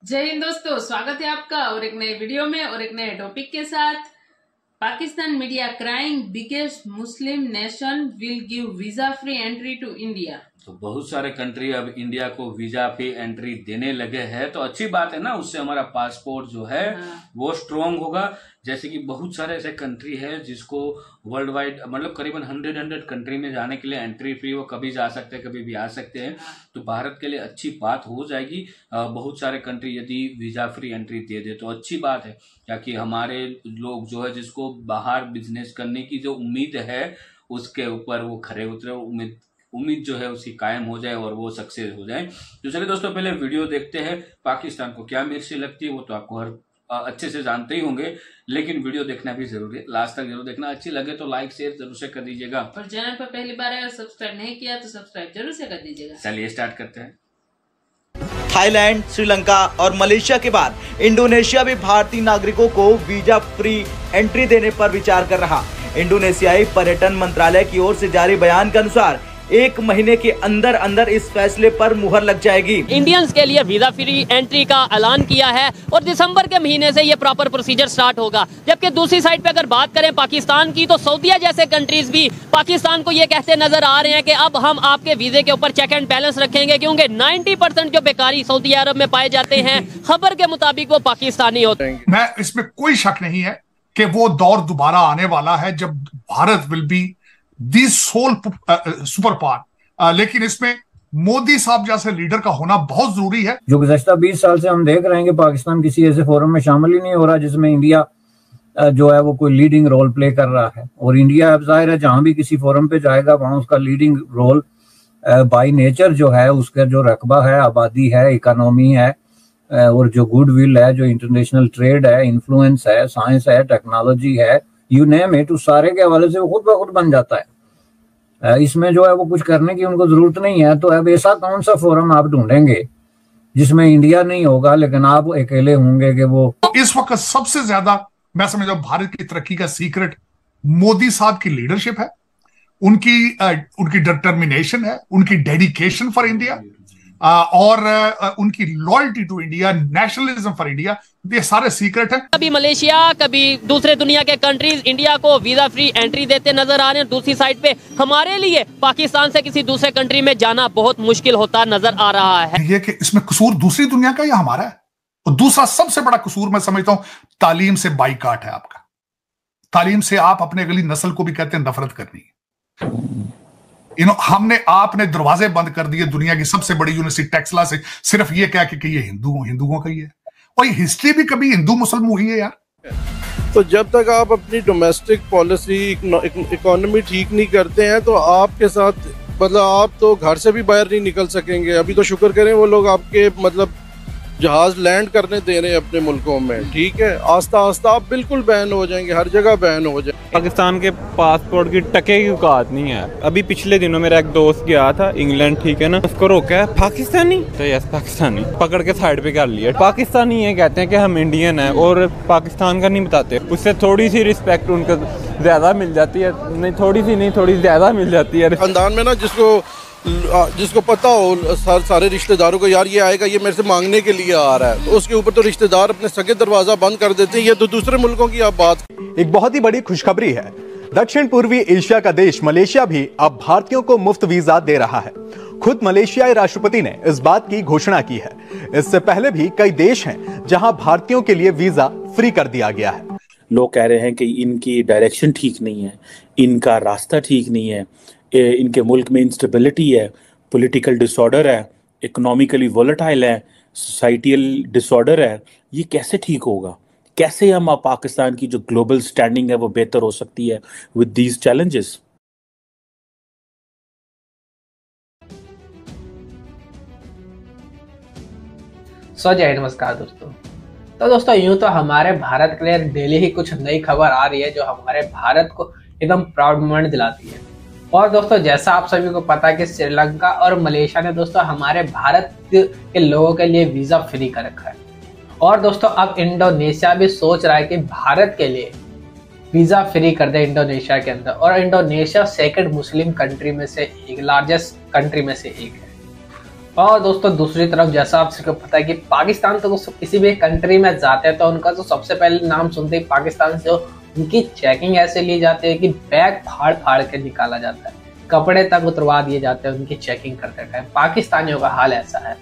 जय हिंद दोस्तों, स्वागत है आपका और एक नए वीडियो में और एक नए टॉपिक के साथ। Pakistan media crying biggest Muslim nation will give visa free entry to India. तो बहुत सारे कंट्री अब इंडिया को वीजा फ्री एंट्री देने लगे हैं, तो अच्छी बात है ना। उससे हमारा पासपोर्ट जो है वो स्ट्रांग होगा। जैसे कि बहुत सारे ऐसे कंट्री है जिसको वर्ल्ड वाइड मतलब करीबन 100 कंट्री में जाने के लिए एंट्री फ्री, वो कभी जा सकते हैं कभी भी आ सकते हैं। तो भारत के लिए अच्छी बात हो जाएगी। बहुत सारे कंट्री यदि वीजा फ्री एंट्री दे दे तो अच्छी बात है, क्योंकि हमारे लोग जो है जिसको बाहर बिजनेस करने की जो उम्मीद है उसके ऊपर वो खरे उतरे, उम्मीद जो है उसकी कायम हो जाए और वो सक्सेस हो जाए। तो चलिए दोस्तों, पहले वीडियो देखते हैं। पाकिस्तान को क्या मिर्ची लगती है वो तो आपको हर अच्छे से जानते ही होंगे, लेकिन वीडियो देखना भी जरूरी है, लास्ट तक जरूर देखना। अच्छी लगे तो लाइक शेयर जरूर से कर दीजिएगा और चैनल पर पहली बार है और सब्सक्राइब नहीं किया तो सब्सक्राइब जरूर से कर दीजिएगा। चलिए स्टार्ट करते हैं। थाईलैंड, श्रीलंका और मलेशिया के बाद इंडोनेशिया भी भारतीय नागरिकों को वीजा फ्री एंट्री देने पर विचार कर रहा। इंडोनेशियाई पर्यटन मंत्रालय की ओर से जारी बयान के अनुसार 1 महीने के अंदर अंदर इस फैसले पर मुहर लग जाएगी। इंडियंस के लिए वीजा फ्री एंट्री का ऐलान किया है और दिसंबर के महीने से ये प्रॉपर प्रोसीजर स्टार्ट होगा। जबकि दूसरी साइड पे अगर बात करें पाकिस्तान की, तो सऊदीया जैसे कंट्रीज भी पाकिस्तान को ये कहते नजर आ रहे हैं कि अब हम आपके वीजे के ऊपर चेक एंड बैलेंस रखेंगे, क्योंकि 90% जो बेकारी सऊदी अरब में पाए जाते हैं खबर के मुताबिक वो पाकिस्तानी होते हैं। मैं इसमें कोई शक नहीं है कि वो दौर दोबारा आने वाला है जब Bharat will be the sole super power. लेकिन इसमें मोदी साहब जैसे लीडर का होना बहुत जरूरी है। जो गुज़श्ता 20 साल से हम देख रहे हैं कि पाकिस्तान किसी ऐसे फोरम में शामिल ही नहीं हो रहा जिसमें इंडिया जो है वो कोई लीडिंग रोल प्ले कर रहा है। और इंडिया अब जाहिर है जहां भी किसी फोरम पे जाएगा वहां उसका लीडिंग रोल बाय नेचर जो है, उसका जो रकबा है, आबादी है, इकोनॉमी है और जो गुडविल है, जो इंटरनेशनल ट्रेड है, इन्फ्लुएंस है, साइंस है, टेक्नोलॉजी है, यू नेम इट, उस सारे के हवाले से वो खुद ब खुद बन जाता है। इसमें जो है वो कुछ करने की उनको जरूरत नहीं है। तो अब ऐसा कौन सा फोरम आप ढूंढेंगे जिसमें इंडिया नहीं होगा लेकिन आप अकेले होंगे कि वो। इस वक्त सबसे ज्यादा मैं समझता हूं भारत की तरक्की का सीक्रेट मोदी साहब की लीडरशिप है, उनकी डिटर्मिनेशन है, उनकी डेडिकेशन फॉर इंडिया और उनकी loyalty to India, nationalism for India. ये सारे सीक्रेट हैं। कभी मलेशिया, कभी दूसरे दुनिया के कंट्रीज इंडिया को वीजा फ्री एंट्री देते नजर आ रहे हैं। दूसरी साइड पे हमारे लिए पाकिस्तान से किसी दूसरे कंट्री में जाना बहुत मुश्किल होता नजर आ रहा है। ये कि इसमें कसूर दूसरी दुनिया का या हमारा है। और दूसरा सबसे बड़ा कसूर मैं समझता हूं तालीम से बाइकाट है आपका। तालीम से आप अपने अगली नस्ल को भी कहते हैं नफरत करनी है। आपने दरवाजे बंद कर दिए दुनिया की सबसे बड़ी यूनिवर्सिटी टेक्सला से, सिर्फ ये कह के ये हिंदुओं का ही है। और ये हिस्ट्री भी कभी हिंदू मुसलमान हुई है यार। तो जब तक आप अपनी डोमेस्टिक पॉलिसी, इकोनॉमी ठीक नहीं करते हैं तो आपके साथ मतलब आप तो घर से भी बाहर नहीं निकल सकेंगे। अभी तो शुक्र करें वो लोग आपके मतलब जहाज लैंड करने दे रहे हैं अपने मुल्कों में, ठीक है। आस्ता आस्ता आप बिल्कुल बैन हो जाएंगे, हर जगह बैन हो जाएंगे। पाकिस्तान के पासपोर्ट की टके की औकात नहीं है। अभी पिछले दिनों मेरा एक दोस्त गया था इंग्लैंड, ठीक है ना, उसको रोका है पाकिस्तानी, तो यस पाकिस्तानी, पकड़ के साइड पे कर लिया। पाकिस्तानी ये कहते हैं कि हम इंडियन हैं और पाकिस्तान का नहीं बताते। उससे थोड़ी सी रिस्पेक्ट उनको ज्यादा मिल जाती है, नहीं थोड़ी सी नहीं, थोड़ी ज्यादा मिल जाती है। खानदान में ना जिसको पता हो सारे रिश्तेदारों को, यार ये आएगा, ये मेरे से मांगने के लिए आ रहा है, तो उसके ऊपर तो रिश्तेदार अपने सगे दरवाजा बंद कर देते हैं। ये तो दूसरे मुल्कों की आप बात। एक बहुत ही बड़ी खुशखबरी है। दक्षिण पूर्वी एशिया का देश मलेशिया भी अब भारतीयों को मुफ्त वीजा दे रहा है। खुद मलेशियाई राष्ट्रपति ने इस बात की घोषणा की है। इससे पहले भी कई देश हैं जहां भारतीयों के लिए वीजा फ्री कर दिया गया है। लोग कह रहे हैं कि इनकी डायरेक्शन ठीक नहीं है, इनका रास्ता ठीक नहीं है, इनके मुल्क में इंस्टेबिलिटी है, पॉलिटिकल डिसऑर्डर है, इकोनॉमिकली वोलेटाइल है, सोसाइटियल डिसऑर्डर है। ये कैसे ठीक होगा? कैसे हम पाकिस्तान की जो ग्लोबल स्टैंडिंग है वो बेहतर हो सकती है विद दीज चैलेंजेस? जय नमस्कार दोस्तों। तो दोस्तों यूं तो हमारे भारत के लिए डेली ही कुछ नई खबर आ रही है जो हमारे भारत को एकदम प्राउड मोमेंट दिलाती है। और दोस्तों जैसा आप सभी को पता है कि श्रीलंका और मलेशिया ने दोस्तों हमारे भारत के लोगों के लिए वीजा फ्री कर रखा है। और दोस्तों अब इंडोनेशिया भी सोच रहा है कि भारत के लिए वीजा फ्री कर दे इंडोनेशिया के अंदर। और इंडोनेशिया सेकंड मुस्लिम कंट्री में से एक, लार्जेस्ट कंट्री में से एक है। और दोस्तों दूसरी तरफ जैसा आप सबको पता है कि पाकिस्तान तो दोस्तों किसी भी कंट्री में जाते हैं तो उनका तो सबसे पहले नाम सुनते ही पाकिस्तान से उनकी चेकिंग ऐसे ली जाती है कि बैग फाड़ फाड़ के निकाला जाता है, कपड़े तक उतरवा दिए जाते हैं उनकी चेकिंग करते टाइम। पाकिस्तानियों का हाल ऐसा है।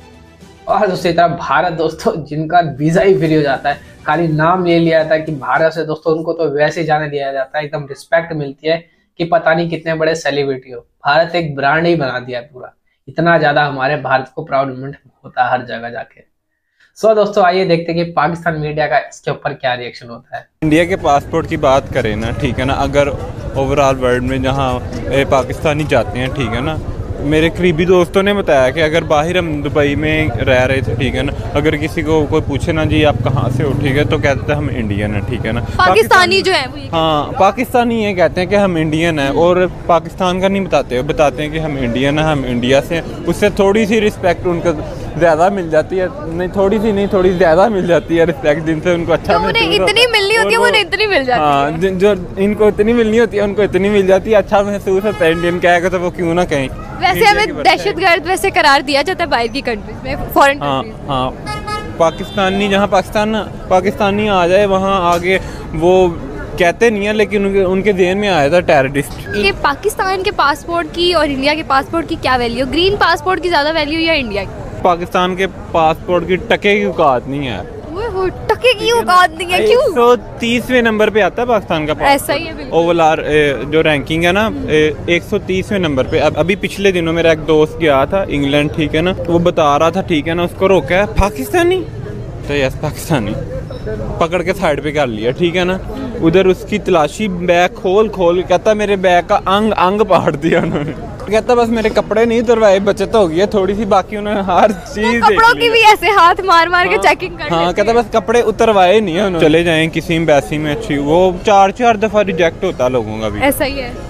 और दूसरी तरफ भारत दोस्तों जिनका वीजा ही फ्री हो जाता है, खाली नाम ले लिया जाता है कि भारत से दोस्तों उनको तो वैसे ही जाने दिया जाता है, एकदम रिस्पेक्ट मिलती है कि पता नहीं कितने बड़े सेलिब्रिटी हो। भारत एक ब्रांड ही बना दिया पूरा, इतना ज्यादा हमारे भारत को प्राउड मोमेंट होता है हर जगह जाके। सो दोस्तों आइए देखते हैं कि पाकिस्तान मीडिया का इसके ऊपर क्या रिएक्शन होता है। इंडिया के पासपोर्ट की बात करें ना, ठीक है ना, अगर ओवरऑल वर्ल्ड में जहाँ पाकिस्तानी जाते हैं, ठीक है ना, मेरे करीबी दोस्तों ने बताया कि अगर बाहर हम दुबई में रह रहे थे, ठीक है ना, अगर किसी को कोई पूछे ना जी आप कहाँ से हो, ठीक है, तो कहते हैं हम इंडियन है, ठीक है ना। पाकिस्तानी जो है वो हाँ, पाकिस्तानी ये कहते हैं कि हम इंडियन है, और पाकिस्तान का नहीं बताते हैं कि हम इंडियन है, हम इंडिया से। उससे थोड़ी सी रिस्पेक्ट उनको ज़्यादा मिल जाती है, नहीं थोड़ी सी नहीं, थोड़ी ज़्यादा मिल जाती है रिस्पेक्ट, जिनसे उनको अच्छा इतनी मिलनी होती है, उन्हें इतनी मिल जाती है। हाँ, जो इनको इतनी मिलनी होती है उनको इतनी मिल जाती है, अच्छा महसूस होता है। इंडियन कहेगा तो वो क्यों ना कहें। वैसे हमें दहशतगर्द वैसे करार दिया जाता है बाहर की कंट्रीज में, फॉरेन कंट्रीज। हाँ, पाकिस्तानी जहाँ पाकिस्तानी आ जाए वहाँ आगे वो कहते नहीं है, लेकिन उनके ज़हन में आया था टेररिस्ट। ये पाकिस्तान के पासपोर्ट की और इंडिया के पासपोर्ट की क्या वैल्यू? ग्रीन पासपोर्ट की ज़्यादा वैल्यू या इंडिया की? पाकिस्तान के पासपोर्ट की टके की औकात नहीं है। टके की औकात नहीं है, क्यों? 130वें नंबर पे आता है पाकिस्तान का पासपोर्ट। ऐसा ही है बिल्कुल। ओवरऑल जो रैंकिंग है ना, 130वें नंबर पे। अभी पिछले दिनों मेरा एक दोस्त गया था इंग्लैंड, ठीक है ना, वो बता रहा था, ठीक है ना, उसको रोका है पाकिस्तानी, तो यस पाकिस्तानी, पकड़ के साइड पे कर लिया, ठीक है ना। उधर उसकी तलाशी, बैग खोल कहता मेरे बैग का अंग पाड़ दिया उन्होंने। कहता बस मेरे कपड़े नहीं उतरवाए, बचत हो गई है थोड़ी सी, बाकी उन्होंने हर चीज कपड़ों की भी ऐसे हाथ मार के चेकिंग कर। हाँ, कहता बस कपड़े उतरवाए नहीं है उन्होंने। चले जाएं किसी एम्बेसी में अच्छी, वो 4 दफा रिजेक्ट होता है लोगों का भी। ऐसा ही है,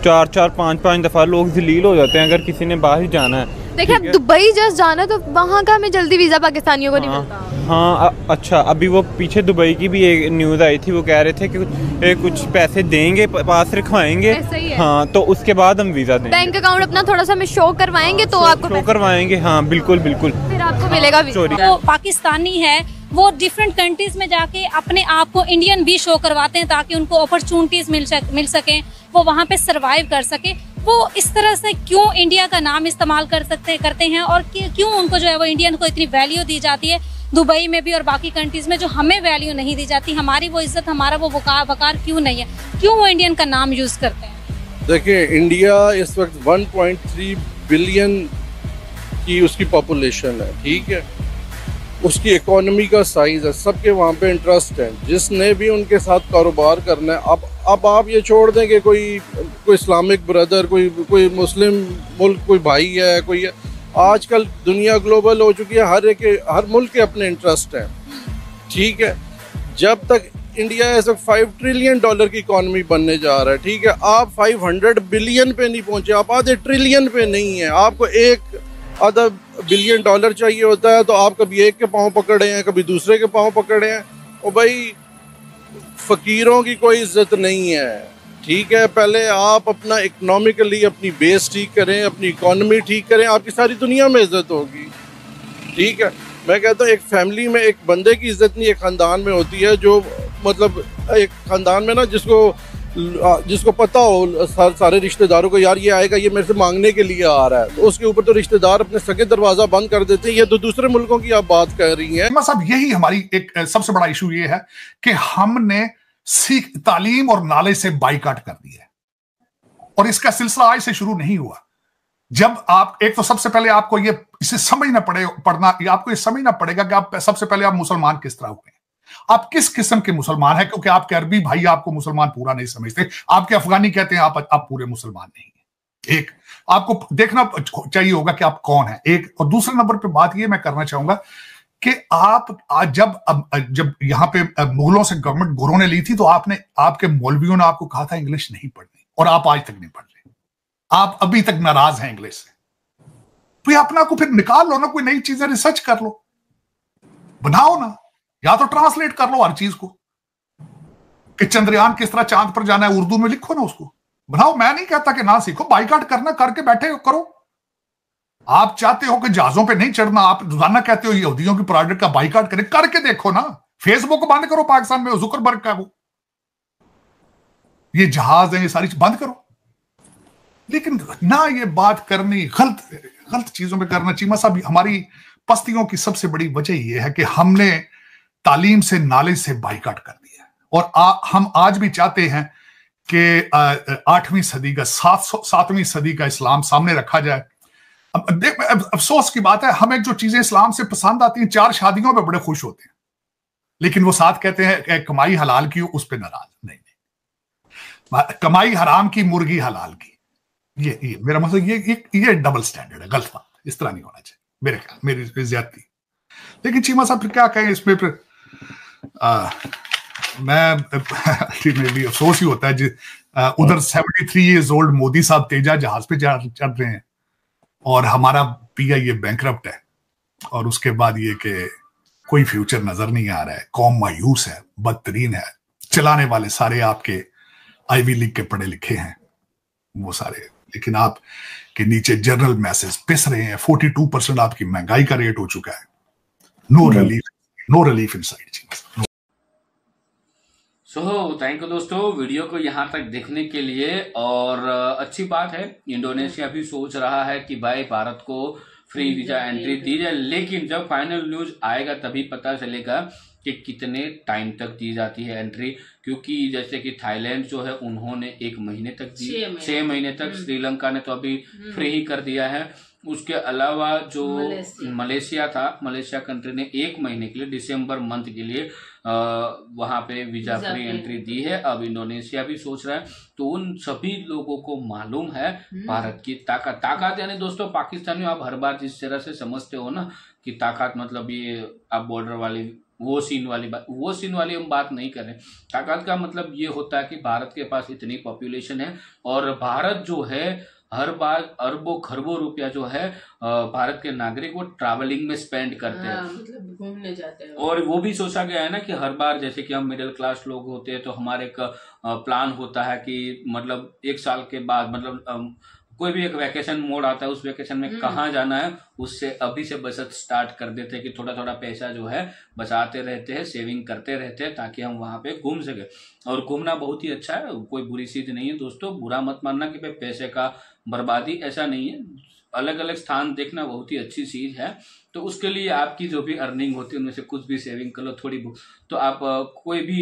5 दफा लोग जलील हो जाते हैं अगर किसी ने बाहर जाना है। देखिए अब दुबई जस्ट जाना तो वहाँ का हमें जल्दी वीजा पाकिस्तानियों को नहीं मिलता। हाँ, अच्छा, अभी वो पीछे दुबई की भी एक न्यूज़ आई थी, वो कह रहे थे कि कुछ पैसे देंगे, पास रखवाएंगे, हाँ, तो उसके बाद हम वीज़ा देंगे। बैंक अकाउंट अपना थोड़ा सा हमें शो करवाएंगे तो आपको शो करवाएंगे, हाँ बिल्कुल, फिर आपको मिलेगा वीजा। वो पाकिस्तानी है, वो डिफरेंट कंट्रीज में जाके अपने आप को इंडियन भी शो करवाते हैं ताकि उनको अपॉर्चुनिटीज मिल सके, वो वहाँ पे सरवाइव कर सके। वो इस तरह से क्यों इंडिया का नाम इस्तेमाल करते हैं और क्यों उनको जो है वो इंडियन को इतनी वैल्यू दी जाती है दुबई में भी और बाकी कंट्रीज में, जो हमें वैल्यू नहीं दी जाती, हमारी वो इज्जत, हमारा वो वकार क्यों नहीं है, क्यों वो इंडियन का नाम यूज करते हैं? देखिए इंडिया इस वक्त 1.3 बिलियन की उसकी पॉपुलेशन है, ठीक है, उसकी इकोनॉमी का साइज है, सबके वहाँ पे इंटरेस्ट है, जिसने भी उनके साथ कारोबार करना है। अब आप ये छोड़ दें कि कोई इस्लामिक ब्रदर, कोई मुस्लिम मुल्क, कोई भाई है, कोई है। आजकल दुनिया ग्लोबल हो चुकी है, हर मुल्क के अपने इंटरेस्ट हैं, ठीक है। जब तक इंडिया इस वक्त $5 ट्रिलियन की इकोनॉमी बनने जा रहा है, ठीक है, आप 500 बिलियन पे नहीं पहुंचे, आप आधे ट्रिलियन पे नहीं है। आपको आधा $1 बिलियन चाहिए होता है, तो आप कभी एक के पाँव पकड़े हैं, कभी दूसरे के पाँव पकड़े हैं। और भाई फकीरों की कोई इज्जत नहीं है, ठीक है। पहले आप अपना इकोनॉमिकली अपनी बेस ठीक करें, अपनी इकोनॉमी ठीक करें, आपकी सारी दुनिया में इज्जत होगी, ठीक है। मैं कहता हूँ एक फैमिली में एक बंदे की इज्जत नहीं एक ख़ानदान में होती है, जो मतलब एक ख़ानदान में ना जिसको पता हो सारे रिश्तेदारों को, यार ये आएगा, ये मेरे से मांगने के लिए आ रहा है, तो उसके ऊपर तो रिश्तेदार अपने सगे दरवाजा बंद कर देते हैं। ये तो दूसरे मुल्कों की आप बात कर रही हैं। साहब यही हमारी एक सबसे बड़ा इशू ये है कि हमने तालीम और नॉलेज से बाइकाट कर दिया है, और इसका सिलसिला आज से शुरू नहीं हुआ। जब आप एक तो सबसे पहले आपको ये इसे समझना आपको ये समझना पड़ेगा कि आप सबसे पहले आप मुसलमान किस तरह हुए, आप किस किस्म के मुसलमान हैं, क्योंकि आपके अरबी भाई आपको मुसलमान पूरा नहीं समझते, आपके अफगानी कहते हैं आप पूरे मुसलमान नहीं हैं। एक आपको देखना चाहिए होगा कि आप कौन है, एक। और दूसरे नंबर पे बात ये मैं करना चाहूंगा कि आप जब यहाँ पे मुगलों से गवर्नमेंट घुरों ने ली थी, तो आपके मौलवियों ने आपको कहा था इंग्लिश नहीं पढ़नी, और आप आज तक नहीं पढ़ रहे, आप अभी तक नाराज हैं इंग्लिश से। तो अपना को फिर निकाल लो ना, कोई नई चीजें रिसर्च कर लो, बनाओ ना, या तो ट्रांसलेट कर लो हर चीज को, कि चंद्रयान किस तरह चांद पर जाना है, उर्दू में लिखो ना, उसको बनाओ। मैं नहीं कहता कि ना सीखो, बाइकाट करना करके बैठे करो, आप चाहते हो कि जहाजों पे नहीं चढ़ना, आप रोजाना कहते हो यहूदियों की प्रोडक्ट का बाइकाट करें, करके देखो ना। फेसबुक बंद करो पाकिस्तान में, जुकरबर्ग का वो ये जहाज है, ये सारी बंद करो। लेकिन ना ये बात करनी, गलत चीजों पे करना। चीमा साहब, हमारी पस्तियों की सबसे बड़ी वजह यह है कि हमने तालीम से, नॉलेज से बाइकाट कर दिया और हम आज भी चाहते हैं कि 8वीं सदी का 7वीं सदी का इस्लाम सामने रखा जाए। अब अफसोस की बात है, हमें जो चीजें इस्लाम से पसंद आती हैं, 4 शादियों पे बड़े खुश होते हैं, लेकिन वो साथ कहते हैं कमाई हलाल की, उस पर नाराज नहीं। कमाई हराम की, मुर्गी हलाल की, ये मेरा मतलब ये डबल स्टैंडर्ड है, गलत बात, इस तरह नहीं होना चाहिए मेरे ख्याल, मेरी ज्यादती। लेकिन चीमा साहब फिर क्या कहें इसमें, फिर मैं अल्टीमेटली अफसोस ही होता है उधर 73 ईयर्स ओल्ड मोदी साहब तेजा जहाज पे चढ़ रहे हैं और हमारा पीआईए बैंकरप्ट है, और उसके बाद ये कि कोई फ्यूचर नजर नहीं आ रहा है, कौम मायूस है, बदतरीन है, चलाने वाले सारे आपके आईवी लीग के पढ़े लिखे हैं वो सारे, लेकिन आप के नीचे जनरल मैसेज पिस रहे हैं। 42% आपकी महंगाई का रेट हो चुका है। No relief in sight. Thank you दोस्तों वीडियो को यहाँ तक देखने के लिए। और अच्छी बात है, इंडोनेशिया भी सोच रहा है कि भाई भारत को फ्री वीजा एंट्री दी जाए, लेकिन जब फाइनल न्यूज आएगा तभी पता चलेगा कि कितने टाइम तक दी जाती है एंट्री। क्योंकि जैसे कि थाईलैंड जो है उन्होंने 1 महीने तक दी, 6 महीने तक। श्रीलंका ने तो अभी फ्री ही कर दिया है। उसके अलावा जो मलेशिया था, मलेशिया कंट्री ने 1 महीने के लिए, दिसंबर मंथ के लिए वहां पे वीजा फ्री एंट्री दी है। अब इंडोनेशिया भी सोच रहा है। तो उन सभी लोगों को मालूम है भारत की ताकत यानी दोस्तों पाकिस्तान में आप हर बार जिस तरह से समझते हो ना कि ताकत मतलब ये आप बॉर्डर वाली वो सीन वाली हम बात नहीं कर रहे। ताकत का मतलब ये होता है कि भारत के पास इतनी पॉपुलेशन है और भारत जो है हर बार अरबों खरबों रुपया जो है भारत के नागरिक वो ट्रैवलिंग में स्पेंड करते हैं, मतलब घूमने जाते हैं। और वो भी सोचा गया है ना कि हर बार जैसे कि हम मिडिल क्लास लोग होते हैं तो हमारे एक प्लान होता है कि मतलब 1 साल के बाद मतलब कोई भी एक वैकेशन मोड आता है, उस वैकेशन में कहाँ जाना है उससे अभी से बचत स्टार्ट कर देते हैं कि थोड़ा थोड़ा पैसा जो है बचाते रहते हैं, सेविंग करते रहते हैं ताकि हम वहां पे घूम सके। और घूमना बहुत ही अच्छा है, कोई बुरी चीज नहीं है दोस्तों। बुरा मत मानना कि भाई पैसे का बर्बादी, ऐसा नहीं है। अलग अलग स्थान देखना बहुत ही अच्छी चीज है। तो उसके लिए आपकी जो भी अर्निंग होती है उनमें से कुछ भी सेविंग कर लो थोड़ी बहुत, तो आप कोई भी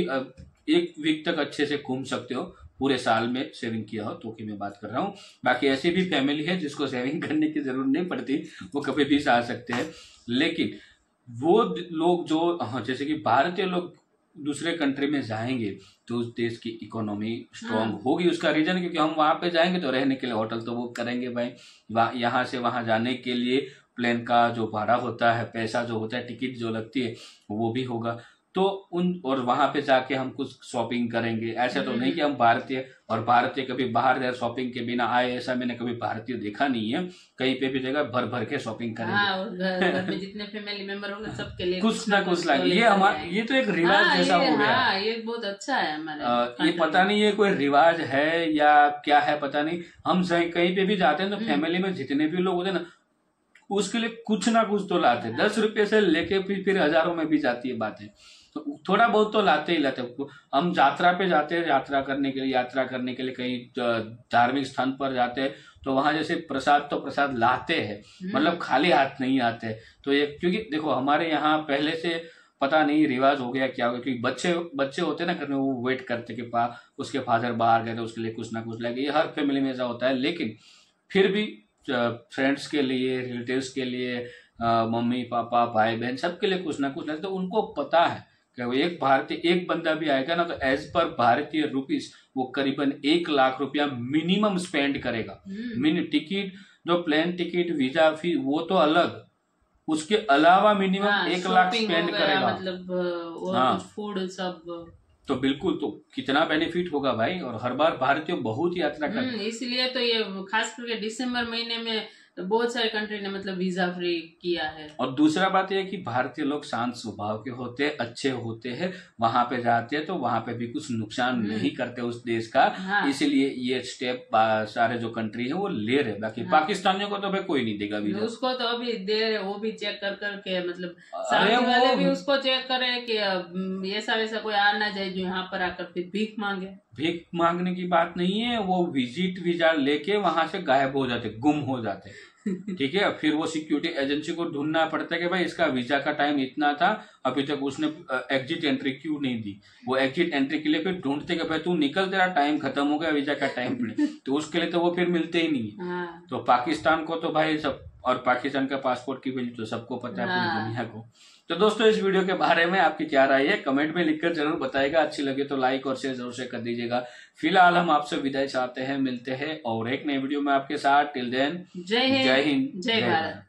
1 वीक तक अच्छे से घूम सकते हो। पूरे साल में सेविंग किया हो तो कि मैं बात कर रहा हूँ। बाकी ऐसी भी फैमिली है जिसको सेविंग करने की जरूरत नहीं पड़ती, वो कभी भी आ सकते हैं। लेकिन वो लोग जो जैसे कि भारतीय लोग दूसरे कंट्री में जाएंगे तो उस देश की इकोनॉमी स्ट्रांग होगी। उसका रीजन क्योंकि हम वहां पे जाएंगे तो रहने के लिए होटल तो बुक करेंगे भाई, यहाँ से वहां जाने के लिए प्लेन का जो भाड़ा होता है, पैसा जो होता है, टिकट जो लगती है वो भी होगा। तो और वहां पे जाके हम कुछ शॉपिंग करेंगे। ऐसा तो नहीं कि हम भारतीय कभी बाहर शॉपिंग के बिना आए, ऐसा मैंने कभी भारतीय देखा नहीं है। कहीं पे भी जगह भर भर के शॉपिंग करेंगे। और घर में जितने फैमिली मेंबर होंगे सबके लिए कुछ ना कुछ लाएंगे। ये तो एक रिवाज जैसा हो गया। ये बहुत अच्छा है हमारे। ये पता नहीं ये कोई रिवाज है या क्या है पता नहीं। हम कहीं पे भी जाते हैं तो फैमिली में जितने भी लोग होते हैं ना उसके लिए कुछ ना कुछ तो लाते। 10 रुपए से लेके फिर हजारों में भी जाती है बातें, तो थोड़ा बहुत तो लाते ही लाते। हम यात्रा पे जाते हैं, यात्रा करने के लिए कहीं धार्मिक स्थान पर जाते हैं तो वहां जैसे प्रसाद लाते हैं, मतलब खाली हाथ नहीं आते। तो ये क्योंकि देखो हमारे यहाँ पहले से पता नहीं रिवाज हो गया क्या हो गया, क्योंकि बच्चे होते ना घर में वो वेट करते कि उसके फादर बाहर गए तो उसके लिए कुछ ना कुछ लाएंगे। ये हर फैमिली में ऐसा होता है। लेकिन फिर भी फ्रेंड्स के लिए, रिलेटिव्स के लिए, मम्मी पापा भाई बहन सबके लिए कुछ ना कुछ लाते। तो उनको पता है कि एक बंदा भी आएगा ना तो एज पर भारतीय रुपीस वो करीबन 1 लाख रुपया मिनिमम स्पेंड करेगा। टिकट जो प्लेन टिकट, वीजा फी वो तो अलग, उसके अलावा मिनिमम 1 लाख स्पेंड करेगा। मतलब और कुछ फूड सब तो बिल्कुल, तो कितना बेनिफिट होगा भाई। और हर बार भारतीय बहुत यात्रा करते हैं, इसलिए तो ये खास करके दिसंबर महीने में तो बहुत सारे कंट्री ने मतलब वीजा फ्री किया है। और दूसरा बात यह है कि भारतीय लोग शांत स्वभाव के होते हैं, अच्छे होते हैं, वहां पे जाते हैं तो वहां पे भी कुछ नुकसान नहीं करते उस देश का। हाँ। इसीलिए ये स्टेप सारे जो कंट्री है वो ले रहे। बाकी हाँ। पाकिस्तानियों को तो भाई कोई नहीं देगा वीजा। उसको तो अभी दे रहे, वो भी चेक कर करके मतलब सामने वाले भी उसको चेक करे कि ऐसा वैसा कोई आ ना जाए जो यहाँ पर आकर फिर भीख मांगे। भीख मांगने की बात नहीं है, वो विजिट वीजा लेके वहां से गायब हो जाते, गुम हो जाते। ठीक है, फिर वो सिक्योरिटी एजेंसी को ढूंढना पड़ता है कि भाई इसका वीजा का टाइम इतना था, अभी तक उसने एग्जिट एंट्री क्यों नहीं दी। वो एग्जिट एंट्री के लिए फिर ढूंढते कि भाई तू निकल, तेरा टाइम खत्म हो गया, वीजा का टाइम पड़े, तो उसके लिए तो वो फिर मिलते ही नहीं। हाँ। तो पाकिस्तान को तो भाई सब, और पाकिस्तान का पासपोर्ट की वैल्यू तो सबको पता है, पूरी दुनिया को। तो दोस्तों इस वीडियो के बारे में आपकी क्या राय है कमेंट में लिखकर जरूर बताइएगा। अच्छी लगे तो लाइक और शेयर जरूर से कर दीजिएगा। फिलहाल हम आपसे विदाई चाहते हैं, मिलते हैं और एक नए वीडियो में आपके साथ। टिल देन जय हिंद, जय भारत।